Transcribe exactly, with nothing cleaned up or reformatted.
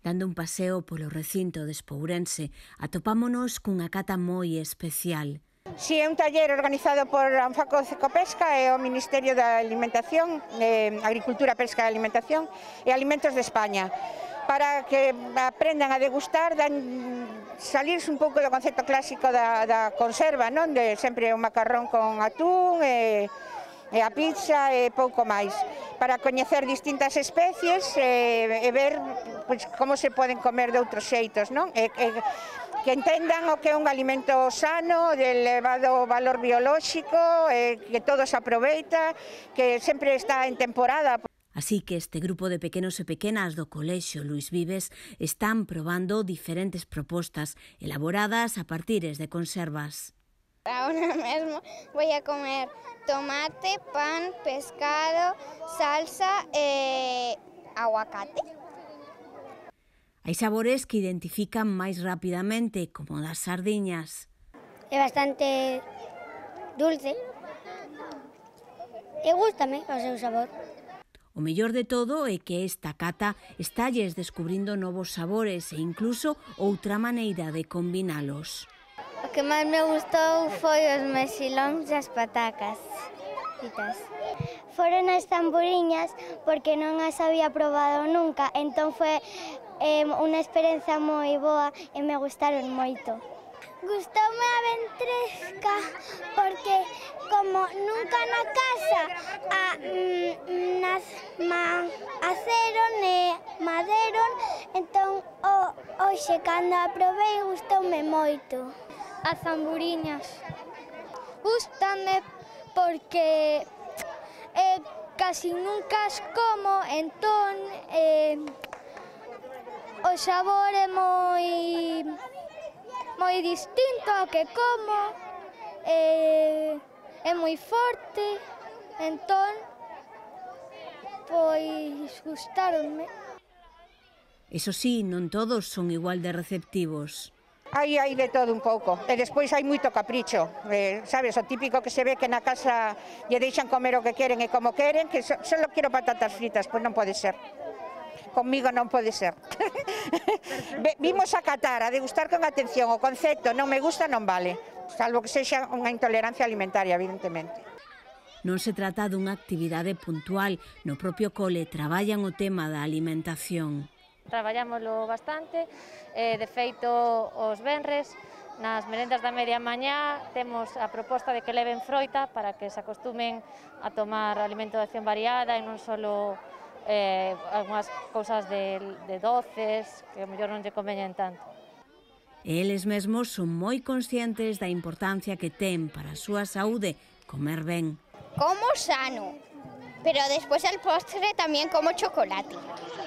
Dando un paseo polo recinto de Espourense, atopámonos cunha cata moi especial. Si é un taller organizado por Anfaco Cecopesca e o Ministerio da Alimentación, eh, Agricultura, Pesca e Alimentación e Alimentos de España, para que aprendan a degustar, dan, salirse un pouco do concepto clásico da, da conserva, non? De sempre o macarrón con atún e, e a pizza e pouco máis, para coñecer distintas especies e, e ver pois, como se poden comer de outros xeitos, non? E, e, que entendan o que é un alimento sano, de elevado valor biolóxico, eh, que todo se aproveita, que sempre está en temporada. Así que este grupo de pequenos e pequenas do Colexio Luís Vives están probando diferentes propostas elaboradas a partires de conservas. Ahora mesmo voy a comer tomate, pan, pescado, salsa e aguacate. Hai sabores que identifican máis rapidamente, como das sardiñas. É bastante dulce e gústame o seu sabor. O mellor de todo é que esta cata estalles descubrindo novos sabores e incluso outra maneira de combinalos. O que máis me gustou foi os mexilóns e as patacas. Foron as tamburiñas porque non as había probado nunca, entón foi eh, unha experiencia moi boa e me gustaron moito. Gustoume a ventresca porque como nunca na casa a, mm, nas ma, aceron e maderon, entón o, hoxe cando a probei gustoume moito. As tamburiñas gustame porque eh, casi nunca as como, entón eh, o sabor é moi moi distinto ao que como, eh, é moi forte, entón pois gustáronme. Eso sí, non todos son igual de receptivos. Hai, hai de todo un pouco, e despois hai moito capricho, eh, sabes, o típico que se ve que na casa lle deixan comer o que queren e como queren, que so, solo quero patatas fritas, pois non pode ser. Conmigo non pode ser. Vimos a catar, a degustar con atención, o concepto non me gusta non vale, salvo que sexa unha intolerancia alimentaria, evidentemente. Non se trata dunha actividade puntual, no propio cole traballan o tema da alimentación. Traballámoslo bastante, eh, de feito os venres, nas merendas da media mañá temos a proposta de que leven froita para que se acostumen a tomar alimentación variada e non só eh, algunhas cousas de, de doces que mellor non lle conveñen tanto. E eles mesmos son moi conscientes da importancia que ten para a súa saúde comer ben. Como sano, pero despois al postre tamén como chocolate.